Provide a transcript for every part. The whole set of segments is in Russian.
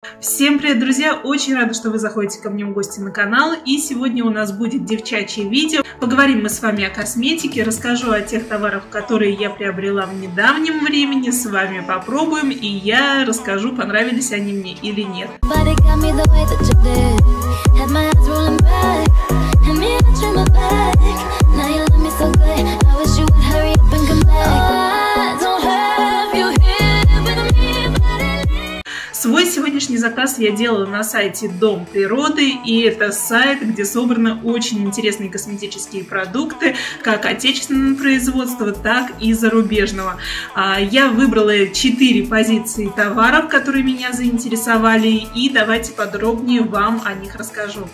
Всем привет, друзья! Очень рада, что вы заходите ко мне в гости на канал. И сегодня у нас будет девчачье видео. Поговорим мы с вами о косметике, расскажу о тех товарах, которые я приобрела в недавнем времени. С вами попробуем, и я расскажу, понравились они мне или нет. Свой сегодняшний заказ я делала на сайте Дом природы, и это сайт, где собраны очень интересные косметические продукты, как отечественного производства, так и зарубежного. Я выбрала 4 позиции товаров, которые меня заинтересовали, и давайте подробнее вам о них расскажу.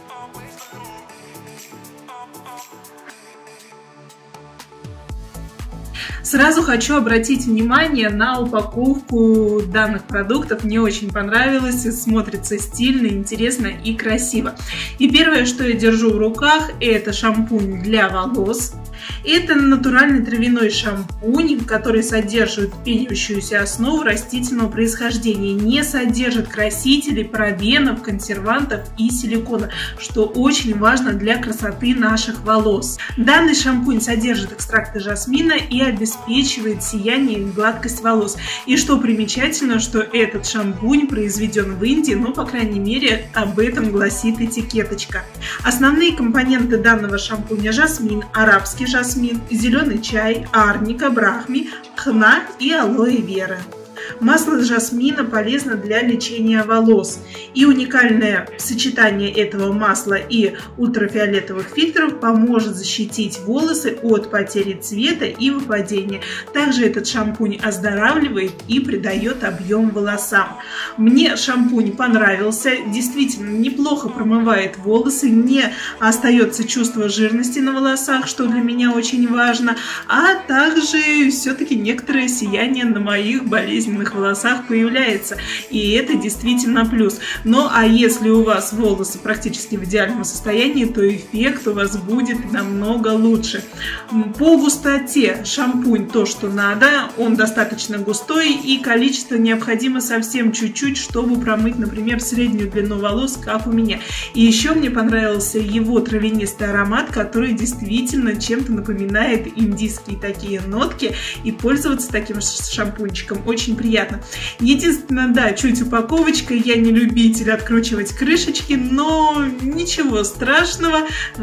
Сразу хочу обратить внимание на упаковку данных продуктов. Мне очень понравилось, смотрится стильно, интересно и красиво. И первое, что я держу в руках, это шампунь для волос. Это натуральный травяной шампунь, который содержит пенящуюся основу растительного происхождения, не содержит красителей, парабенов, консервантов и силикона, что очень важно для красоты наших волос. Данный шампунь содержит экстракты жасмина и обеспечивает сияние и гладкость волос. И что примечательно, что этот шампунь произведен в Индии, но, по крайней мере, об этом гласит этикеточка. Основные компоненты данного шампуня: жасмин, арабский жасмин, зеленый чай, арника, брахми, хна и алоэ вера. Масло жасмина полезно для лечения волос, и уникальное сочетание этого масла и ультрафиолетовых фильтров поможет защитить волосы от потери цвета и выпадения. Также этот шампунь оздоравливает и придает объем волосам. Мне шампунь понравился, действительно неплохо промывает волосы, не остается чувство жирности на волосах, что для меня очень важно, а также все-таки некоторое сияние на моих болезненных волосах появляется, и это действительно плюс. Ну а если у вас волосы практически в идеальном состоянии, то эффект у вас будет намного лучше. По густоте шампунь то, что надо, он достаточно густой, и количество необходимо совсем чуть-чуть, чтобы промыть, например, среднюю длину волос, как у меня. И еще мне понравился его травянистый аромат, который действительно чем-то напоминает индийские такие нотки, и пользоваться таким шампунчиком очень приятно. Единственное, да, чуть упаковочка, я не любитель откручивать крышечки, но ничего страшного,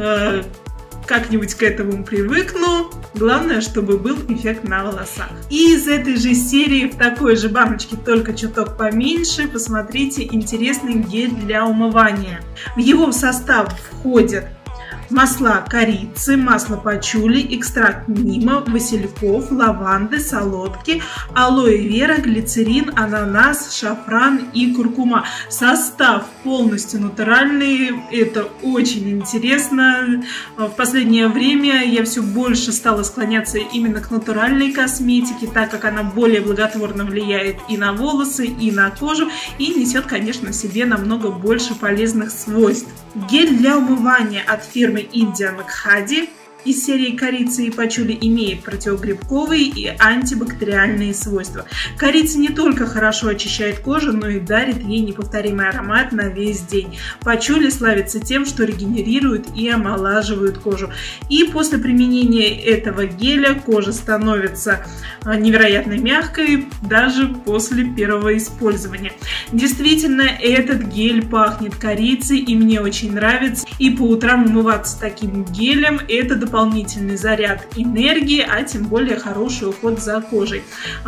как-нибудь к этому привыкну. Главное, чтобы был эффект на волосах. И из этой же серии, в такой же баночке, только чуток поменьше, посмотрите, интересный гель для умывания. В его состав входят масла корицы, масло пачули, экстракт нима, васильков, лаванды, солодки, алоэ вера, глицерин, ананас, шафран и куркума. Состав полностью натуральный, это очень интересно. В последнее время я все больше стала склоняться именно к натуральной косметике, так как она более благотворно влияет и на волосы, и на кожу, и несет, конечно, в себе намного больше полезных свойств. Гель для умывания от фирмы Indian Khadi из серии корицы и пачули имеет противогрибковые и антибактериальные свойства. Корица не только хорошо очищает кожу, но и дарит ей неповторимый аромат на весь день. Пачули славится тем, что регенерирует и омолаживает кожу. И после применения этого геля кожа становится невероятно мягкой, даже после первого использования. Действительно, этот гель пахнет корицей, и мне очень нравится. И по утрам умываться таким гелем — это дополнительный заряд энергии, а тем более хороший уход за кожей.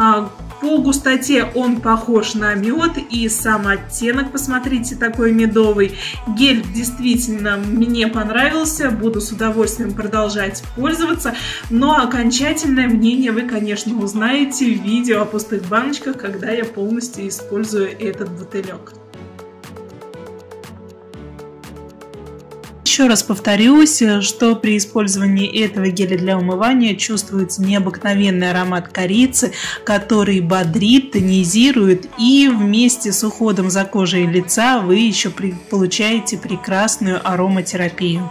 По густоте он похож на мед, и сам оттенок, посмотрите, такой медовый. Гель действительно мне понравился, буду с удовольствием продолжать пользоваться, но окончательное мнение вы, конечно, узнаете в видео о пустых баночках, когда я полностью использую этот бутылек. Еще раз повторюсь, что при использовании этого геля для умывания чувствуется необыкновенный аромат корицы, который бодрит, тонизирует, и вместе с уходом за кожей лица вы еще получаете прекрасную ароматерапию.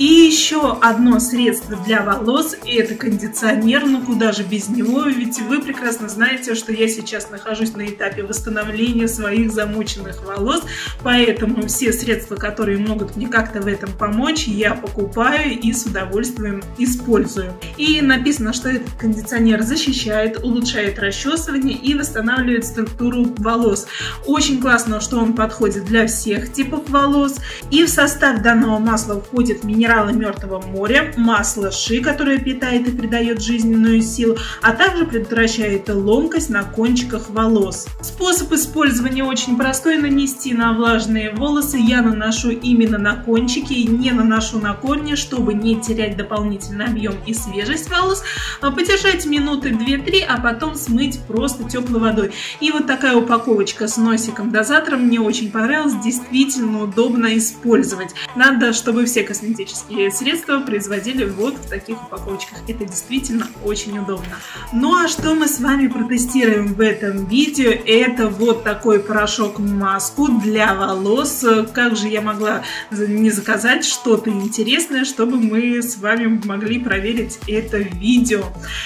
И еще одно средство для волос – это кондиционер. Ну куда же без него, ведь вы прекрасно знаете, что я сейчас нахожусь на этапе восстановления своих замученных волос, поэтому все средства, которые могут мне как-то в этом помочь, я покупаю и с удовольствием использую. И написано, что этот кондиционер защищает, улучшает расчесывание и восстанавливает структуру волос. Очень классно, что он подходит для всех типов волос. И в состав данного масла входят минералы Мертвого моря, масло ши, которое питает и придает жизненную силу, а также предотвращает ломкость на кончиках волос. Способ использования очень простой. Нанести на влажные волосы я наношу именно на кончики, не наношу на корни, чтобы не терять дополнительный объем и свежесть волос. Подержать минуты 2-3, а потом смыть просто теплой водой. И вот такая упаковочка с носиком-дозатором мне очень понравилась. Действительно удобно использовать. Надо, чтобы все косметические средства производили вот в таких упаковочках. Это действительно очень удобно. Ну а что мы с вами протестируем в этом видео? Это вот такой порошок-маску для волос. Как же я могла не заказать что-то интересное, чтобы мы с вами могли проверить это видео.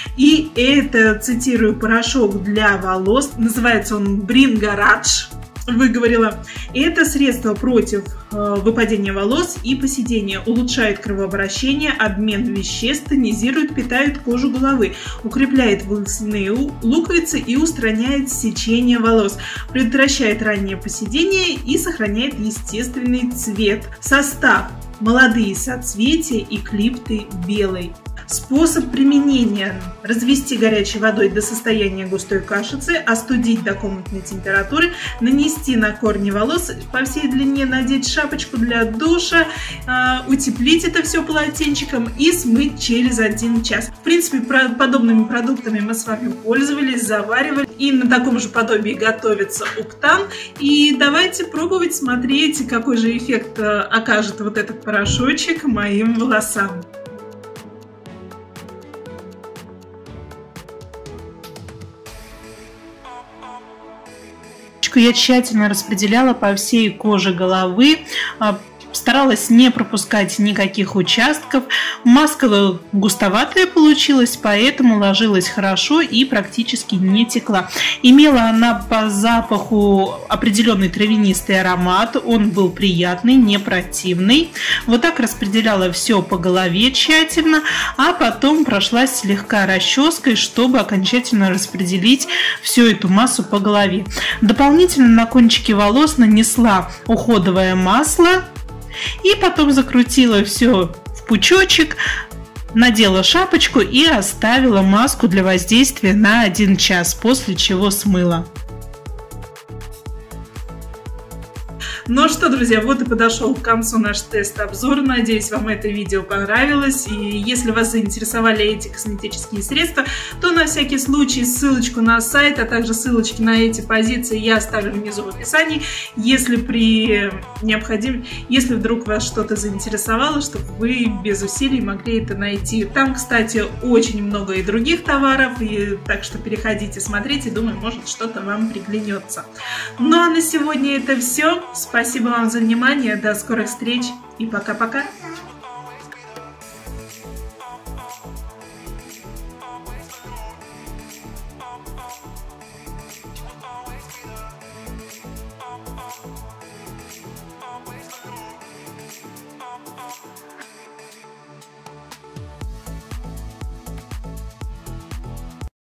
И это, цитирую, порошок для волос. Называется он Bringaraj. Выговорила. Это средство против выпадения волос и поседения, улучшает кровообращение, обмен веществ, тонизирует, питает кожу головы, укрепляет волосяные луковицы и устраняет сечение волос, предотвращает раннее поседение и сохраняет естественный цвет. Состав: молодые соцветия, эклипты белый. Способ применения: развести горячей водой до состояния густой кашицы, остудить до комнатной температуры, нанести на корни волос по всей длине, надеть шапочку для душа, утеплить это все полотенчиком и смыть через 1 час. В принципе, подобными продуктами мы с вами пользовались, заваривали, и на таком же подобии готовится уктан. И давайте пробовать, смотреть, какой же эффект окажет вот этот порошочек моим волосам. Я тщательно распределяла по всей коже головы, старалась не пропускать никаких участков. Маска густоватая получилась, поэтому ложилась хорошо и практически не текла. Имела она по запаху определенный травянистый аромат, он был приятный, не противный. Вот так распределяла все по голове тщательно, а потом прошлась слегка расческой, чтобы окончательно распределить всю эту массу по голове. Дополнительно на кончики волос нанесла уходовое масло. И потом закрутила все в пучочек, надела шапочку и оставила маску для воздействия на 1 час, после чего смыла. Ну что, друзья, вот и подошел к концу наш тест-обзор. Надеюсь, вам это видео понравилось. И если вас заинтересовали эти косметические средства, то на всякий случай ссылочку на сайт, а также ссылочки на эти позиции я оставлю внизу в описании. Если если вдруг вас что-то заинтересовало, чтобы вы без усилий могли это найти. Там, кстати, очень много и других товаров, так что переходите, смотрите, думаю, может, что-то вам приглянется. Ну а на сегодня это все. Спасибо вам за внимание, до скорых встреч и пока-пока!